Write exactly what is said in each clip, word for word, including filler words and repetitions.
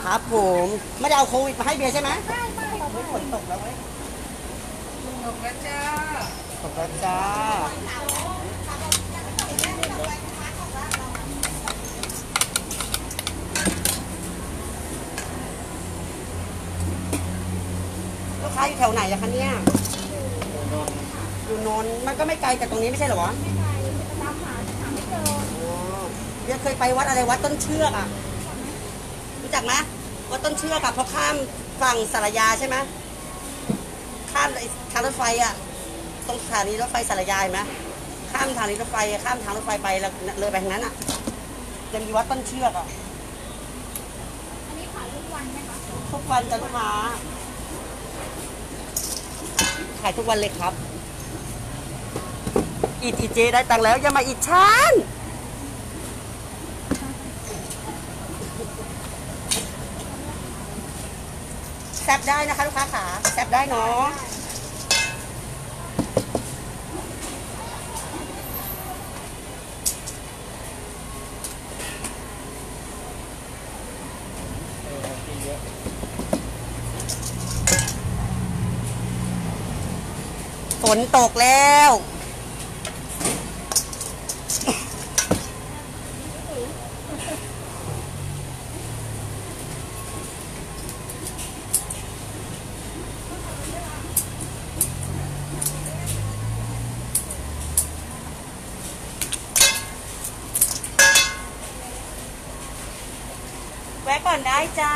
ครับผมไม่ได้เอาโควิดมาให้เบียร์ใช่ไหมไม่ไม่เราไม่ฝนตกแล้วเว้ยตกแล้วจ้าตกแล้วจ้าลูกค้าอยู่แถวไหนอะคะเนี่ยอยู่นนท์มันก็ไม่ไกลจากตรงนี้ไม่ใช่เหรอวะไม่ไกลตามหาหาไม่เจอเบียร์เคยไปวัดอะไรวัดต้นเชือกอะรู้จักไหมวัดต้นเชือกอะพอข้ามฝั่งสารยาใช่ไหมข้ามทางรถไฟอะตรงสถานีรถไฟสารยาไหมข้ามทางรถไฟข้ามทางรถไฟไปแล้วเลยไปทางนั้นอะจะมีวัดต้นเชือกอะอันนี้ขายทุกวันไหมคะทุกวันจะลูกค้าขายทุกวันเลยครับอีทีเจได้ตังค์แล้วอย่ามาอิจฉาแซบได้นะคะลูกค้าขาแซบได้เนาะฝนตกแล้วแวะก่อนได้จ้า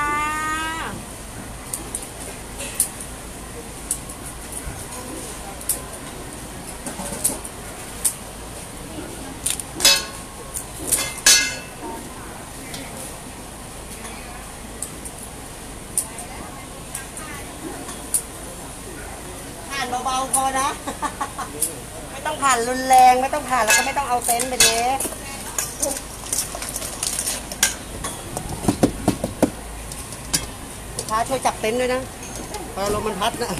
ผ่านเบาๆพอนะไม่ต้องผ่านรุนแรงไม่ต้องผ่านแล้วก็ไม่ต้องเอาเต็นท์ไปเด้ค้าช่วยจับเต็นท์ด้วยนะพอลมมันพัดนะ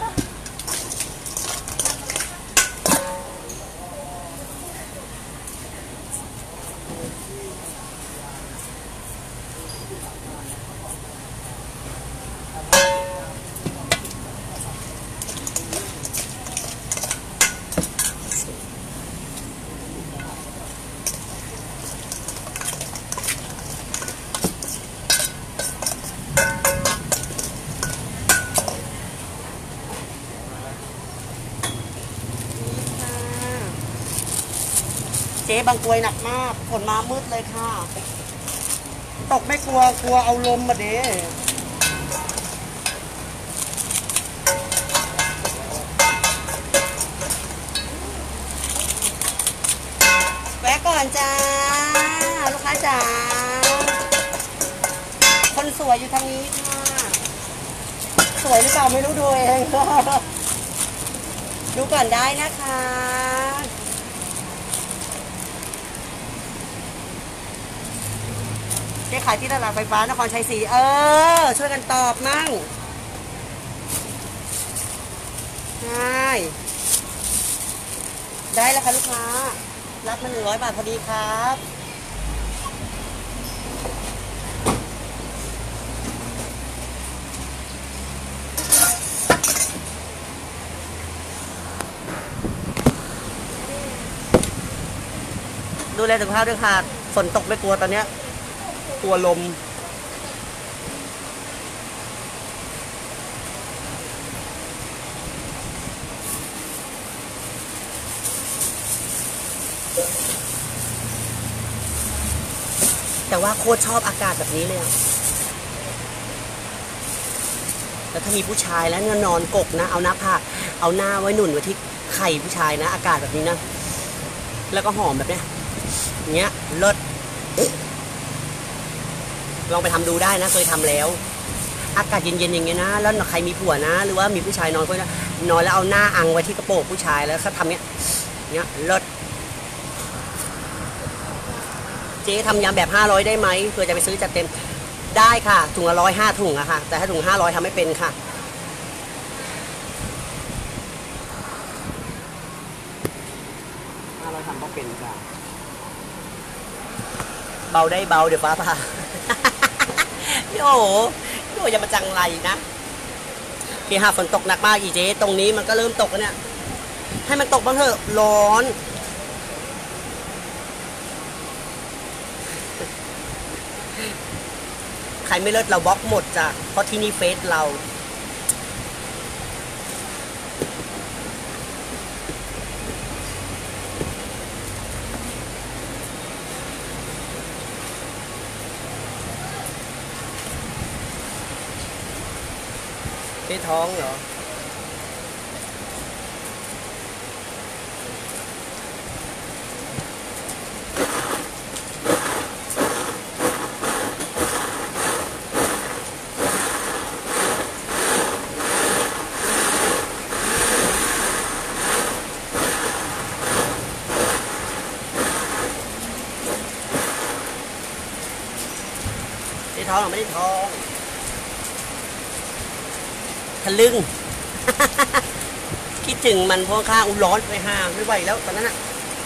เจ๊บางกรวยหนักมากฝนมามืดเลยค่ะตกไม่กลัวกลัวเอาลมมาเด้แวะก่อนจ้าลูกค้าจ๋าคนสวยอยู่ทางนี้ค่ะสวยหรือเปล่าไม่รู้ดูเองดูก่อนได้นะคะเจ๊ขายที่ตลาดไฟฟ้านครชัยศรีเออช่วยกันตอบมั่งใช่ได้แล้วค่ะลูกค้ารับมาหนึ่งร้อยบาทพอดีครับดูแลสุขภาพด้วยค่ะฝนตกไม่กลัวตอนเนี้ยกลัวลมแต่ว่าโคตรชอบอากาศแบบนี้เลยแล้วถ้ามีผู้ชายแล้วเนี่ยนอนกกนะเอาหน้าผากเอาหน้าไว้หนุนไว้ที่ไข่ผู้ชายนะอากาศแบบนี้นะแล้วก็หอมแบบเนี้ยเนี้ยเลิศลองไปทำดูได้นะเคยทำแล้วอากาศเย็นๆอย่างเงี้ยนะแล้วใครมีผัวนะหรือว่ามีผู้ชายนอนก็นอนแล้วเอาหน้าอังไว้ที่กระโปรงผู้ชายแล้วเขาทำเนี้ยเนี้ยเลิศเจ๊ทำยำแบบห้าร้อยได้ไหมเพื่อจะไปซื้อจัดเต็มได้ค่ะถุงละร้อยห้าถุงอะค่ะแต่ถ้าถุงห้าร้อยทำไม่เป็นค่ะห้าร้อยทำก็เป็นค่ะเบาได้เบาเดี๋ยวฟ้าผ่าพี่โอ้พี่โอ้อย่ามาจังไรนะพี่หาฝนตกหนักมากอีเจ๊ตรงนี้มันก็เริ่มตกแล้วเนี่ยให้มันตกบ้างเถอะร้อนใครไม่เลิศเราบล็อกหมดจ้ะเพราะที่นี่เฟซเราเฟซท้องเหรอเฟซท้องหรือไม่ได้ท้องทะลึ่ง คิดถึงมันพวกข้างอุ้ร้อนไปห่างไม่ไหวแล้วตอนนั้นอะ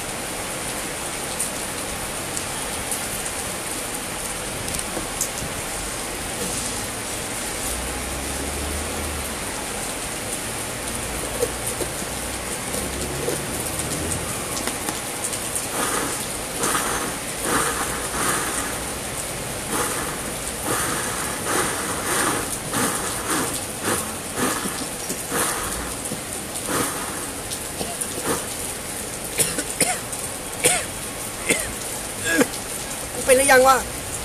เป็นหรือยังวะ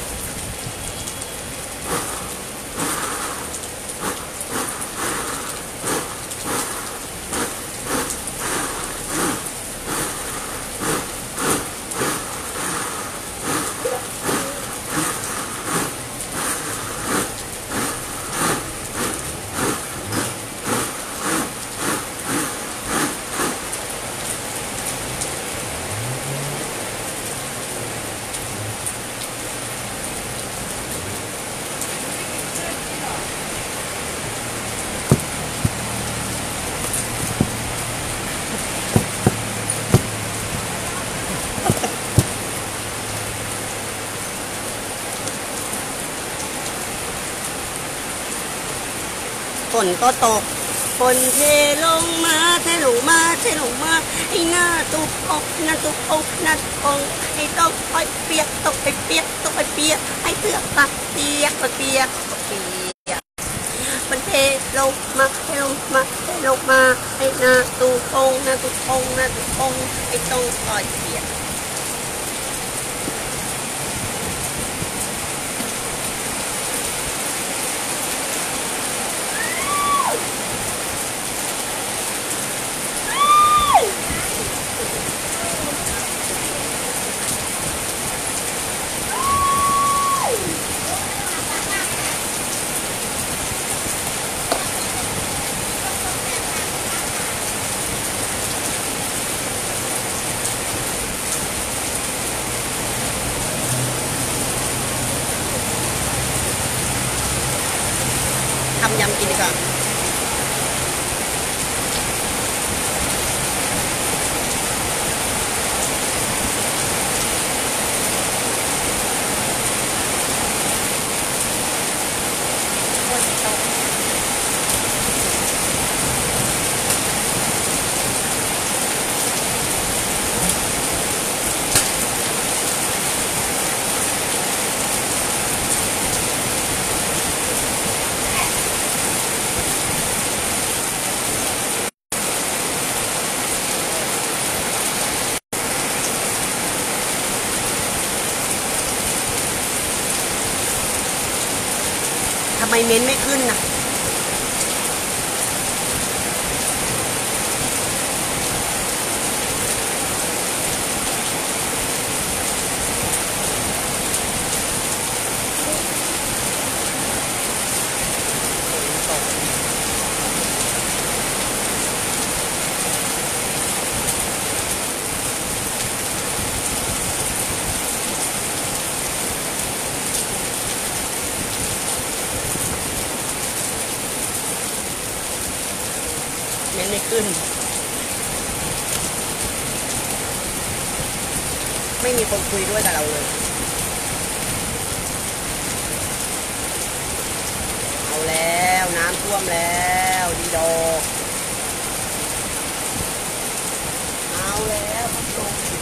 ฝนก็ตกฝนเทลงมาเทลงมาเทลงมาไอ้หน้าตุกอกหน้าตุกอกหน้าตุกอกไอ้ตกไปเปียกตกไปเปียกตกไปเปียกไอ้เสือกปะเปียกปะเปียกปะเปียกมันเทลงมาเทลงมาเทลงมาไอ้หน้าตุกอกหน้าตุกอกหน้าตุกอกไอ้ตกไปเปียกทำยำกินดีกว่าทำไมเม้นไม่ขึ้นน่ะเม้นไม่ขึ้นไม่มีคนคุยด้วยกับเราเลยท่วมแล้วดีดอกเอาแล้วพัดลม